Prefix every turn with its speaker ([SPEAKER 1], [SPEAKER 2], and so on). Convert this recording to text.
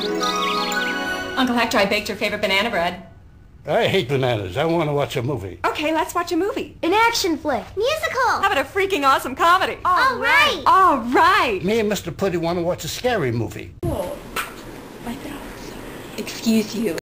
[SPEAKER 1] Uncle Hector, I baked your favorite banana bread.
[SPEAKER 2] I hate bananas. I want to watch a movie.
[SPEAKER 1] Okay, let's watch a movie.
[SPEAKER 3] An action flick.
[SPEAKER 4] Musical.
[SPEAKER 1] How about a freaking awesome comedy?
[SPEAKER 4] All right.
[SPEAKER 1] All right.
[SPEAKER 2] Me and Mr. Putty want to watch a scary movie.
[SPEAKER 5] Oh, my God. Excuse you.